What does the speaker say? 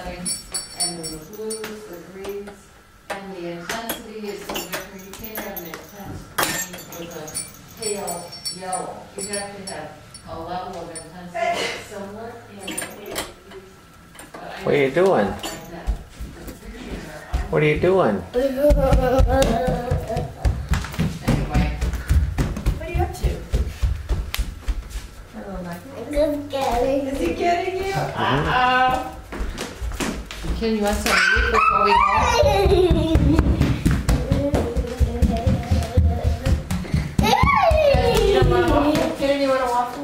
settings, and then the blues, the greens, and the intensity is so different. You can't have an intense green with a pale yellow. You have to have a level of intensity similar. What are you doing? What are you doing? Anyway, what are you up to? Hello, Michael. Is he getting you? Can you want some meat before we go? Can you want to walk?